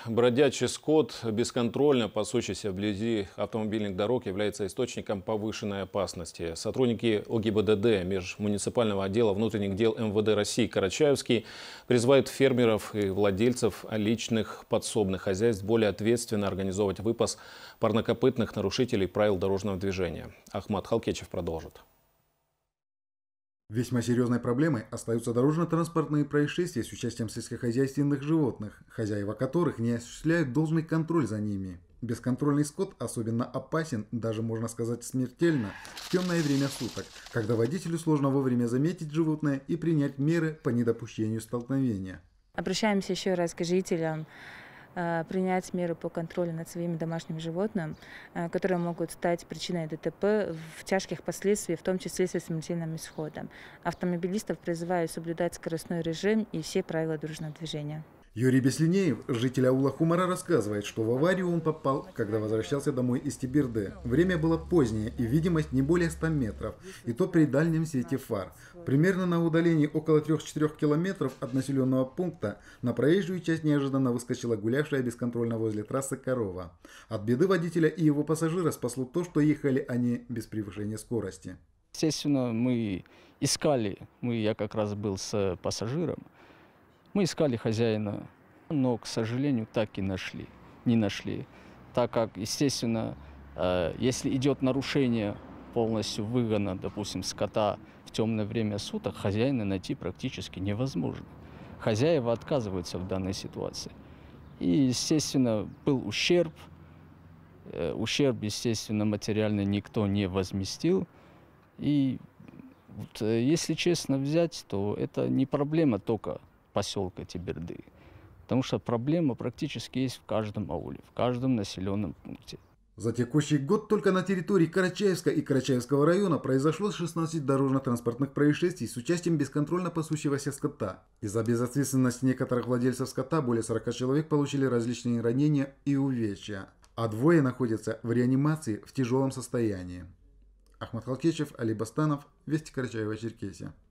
Бродячий скот, бесконтрольно пасущийся вблизи автомобильных дорог, является источником повышенной опасности. Сотрудники ОГИБДД Межмуниципального отдела внутренних дел МВД России Карачаевский призывают фермеров и владельцев личных подсобных хозяйств более ответственно организовывать выпас парнокопытных нарушителей правил дорожного движения. Ахмат Халкечев продолжит. Весьма серьезной проблемой остаются дорожно-транспортные происшествия с участием сельскохозяйственных животных, хозяева которых не осуществляют должный контроль за ними. Бесконтрольный скот особенно опасен, даже можно сказать смертельно, в темное время суток, когда водителю сложно вовремя заметить животное и принять меры по недопущению столкновения. Обращаемся еще раз к жителям принять меры по контролю над своим домашним животным, которые могут стать причиной ДТП в тяжких последствиях, в том числе со смертельным исходом. Автомобилистов призываю соблюдать скоростной режим и все правила дорожного движения. Юрий Беслинеев, житель аула Хумара, рассказывает, что в аварию он попал, когда возвращался домой из Теберды. Время было позднее и видимость не более 100 метров, и то при дальнем свете фар. Примерно на удалении около 3-4 километров от населенного пункта на проезжую часть неожиданно выскочила гулявшая бесконтрольно возле трассы корова. От беды водителя и его пассажира спасло то, что ехали они без превышения скорости. Естественно, я как раз был с пассажиром. Мы искали хозяина, но, к сожалению, так и не нашли. Так как, естественно, если идет нарушение полностью выгона, допустим, скота в темное время суток, хозяина найти практически невозможно. Хозяева отказываются в данной ситуации. И, естественно, был ущерб. Ущерб, естественно, материально никто не возместил. И вот, если честно взять, то это не проблема только поселка Теберды, потому что проблема практически есть в каждом ауле, в каждом населенном пункте. За текущий год только на территории Карачаевска и Карачаевского района произошло 16 дорожно-транспортных происшествий с участием бесконтрольно пасущегося скота. Из-за безответственности некоторых владельцев скота более 40 человек получили различные ранения и увечья, а двое находятся в реанимации в тяжелом состоянии. Ахмат Халкечев, Али Бастанов, Вести Карачаево-Черкесия.